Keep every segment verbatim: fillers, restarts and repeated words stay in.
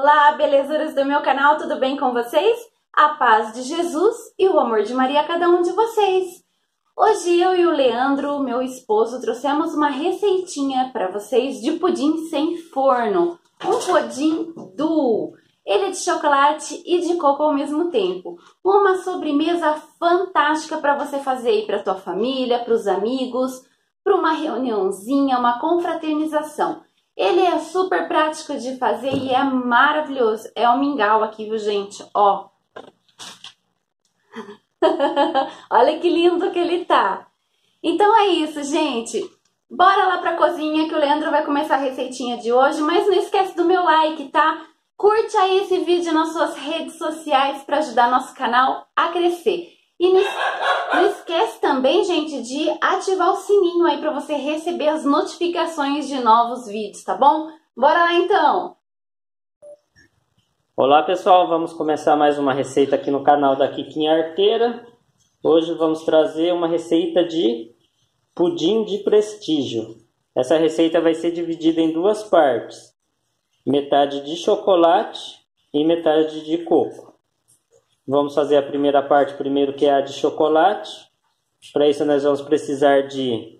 Olá, belezuras do meu canal, tudo bem com vocês? A paz de Jesus e o amor de Maria a cada um de vocês. Hoje eu e o Leandro, meu esposo, trouxemos uma receitinha para vocês de pudim sem forno. Um pudim duo. Ele é de chocolate e de coco ao mesmo tempo. Uma sobremesa fantástica para você fazer aí para tua família, para os amigos, para uma reuniãozinha, uma confraternização. Ele é super prático de fazer e é maravilhoso. É o mingau aqui, viu, gente? Ó. Olha que lindo que ele tá. Então é isso, gente. Bora lá pra cozinha que o Leandro vai começar a receitinha de hoje. Mas não esquece do meu like, tá? Curte aí esse vídeo nas suas redes sociais para ajudar nosso canal a crescer. E não, não esquece também, gente, de ativar o sininho aí para você receber as notificações de novos vídeos, tá bom? Bora lá então! Olá pessoal, vamos começar mais uma receita aqui no canal da Kikinha Arteira. Hoje vamos trazer uma receita de pudim de prestígio. Essa receita vai ser dividida em duas partes. Metade de chocolate e metade de coco. Vamos fazer a primeira parte primeiro, que é a de chocolate. Para isso nós vamos precisar de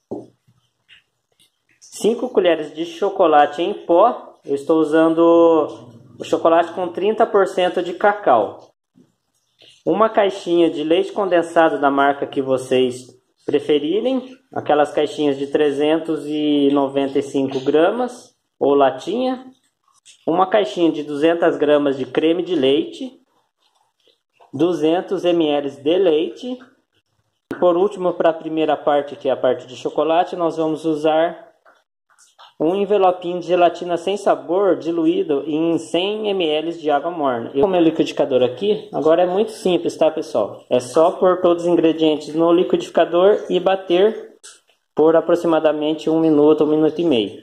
cinco colheres de chocolate em pó. Eu estou usando o chocolate com trinta por cento de cacau. Uma caixinha de leite condensado da marca que vocês preferirem. Aquelas caixinhas de trezentos e noventa e cinco gramas ou latinha. Uma caixinha de duzentas gramas de creme de leite. duzentos mililitros de leite. E por último, para a primeira parte, que é a parte de chocolate, nós vamos usar um envelopinho de gelatina sem sabor diluído em cem mililitros de água morna. Eu, com o meu liquidificador aqui, agora é muito simples, tá pessoal? É só pôr todos os ingredientes no liquidificador e bater por aproximadamente um minuto, um minuto e meio.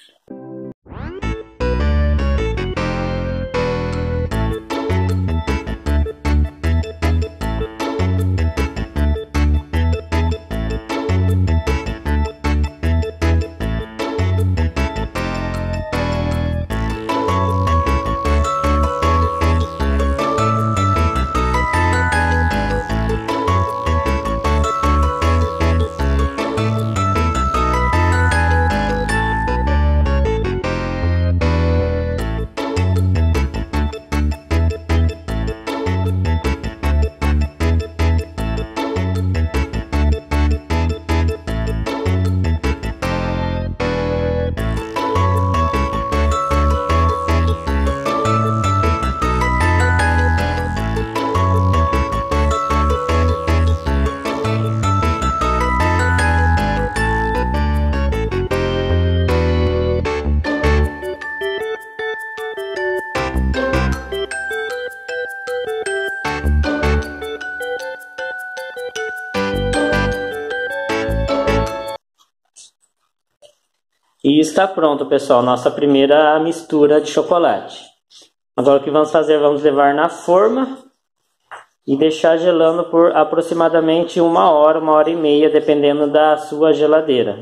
E está pronto, pessoal, nossa primeira mistura de chocolate. Agora o que vamos fazer? Vamos levar na forma e deixar gelando por aproximadamente uma hora, uma hora e meia, dependendo da sua geladeira.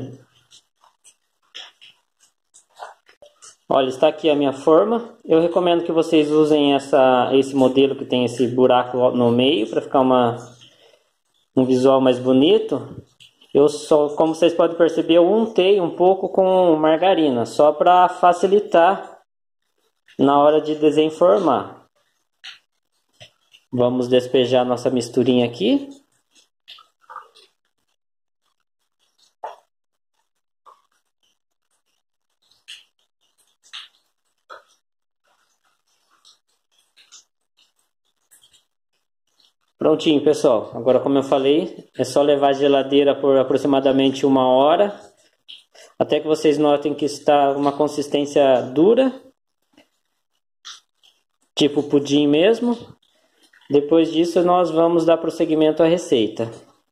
Olha, está aqui a minha forma. Eu recomendo que vocês usem essa, esse modelo que tem esse buraco no meio, para ficar uma, um visual mais bonito. Eu só, como vocês podem perceber, eu untei um pouco com margarina, só para facilitar na hora de desenformar. Vamos despejar nossa misturinha aqui. Prontinho, pessoal. Agora, como eu falei, é só levar a geladeira por aproximadamente uma hora, até que vocês notem que está uma consistência dura, tipo pudim mesmo. Depois disso, nós vamos dar prosseguimento à receita.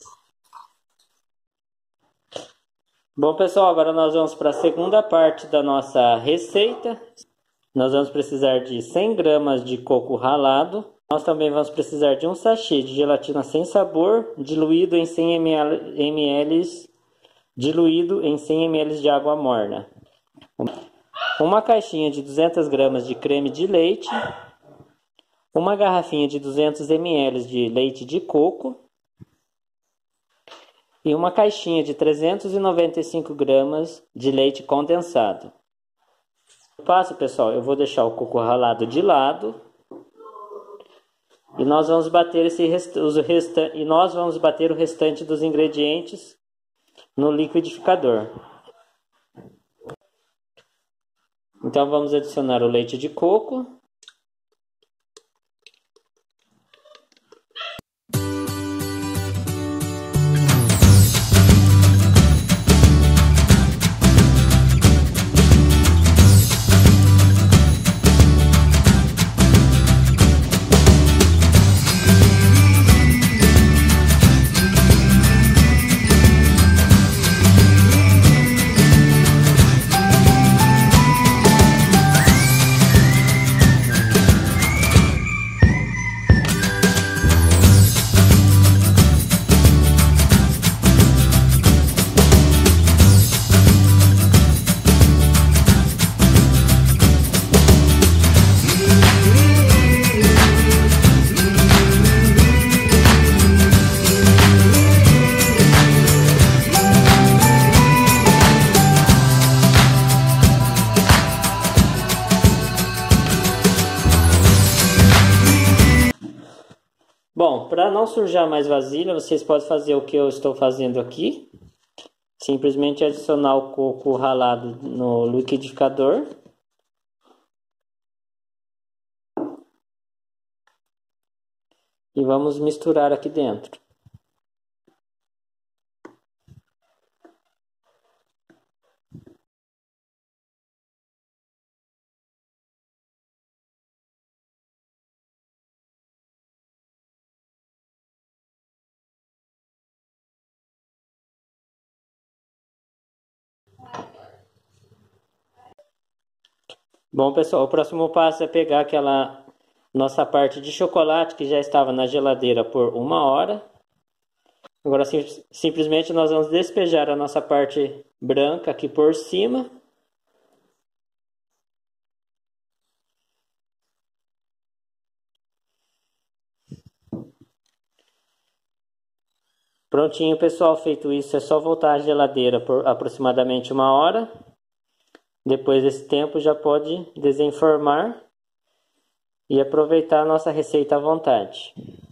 Bom, pessoal, agora nós vamos para a segunda parte da nossa receita. Nós vamos precisar de cem gramas de coco ralado. Nós também vamos precisar de um sachê de gelatina sem sabor, diluído em cem mililitros, diluído em cem mililitros de água morna. uma caixinha de duzentas gramas de creme de leite, uma garrafinha de duzentos mililitros de leite de coco e uma caixinha de trezentos e noventa e cinco gramas de leite condensado. O passo, pessoal, eu vou deixar o coco ralado de lado e nós vamos bater esse rest... os resta... e nós vamos bater o restante dos ingredientes no liquidificador. Então vamos adicionar o leite de coco. Bom, para não sujar mais vasilha, vocês podem fazer o que eu estou fazendo aqui. Simplesmente adicionar o coco ralado no liquidificador. E vamos misturar aqui dentro. Bom, pessoal, o próximo passo é pegar aquela nossa parte de chocolate que já estava na geladeira por uma hora. Agora sim, simplesmente nós vamos despejar a nossa parte branca aqui por cima. Prontinho, pessoal, feito isso, é só voltar à geladeira por aproximadamente uma hora. Depois desse tempo já pode desenformar e aproveitar a nossa receita à vontade.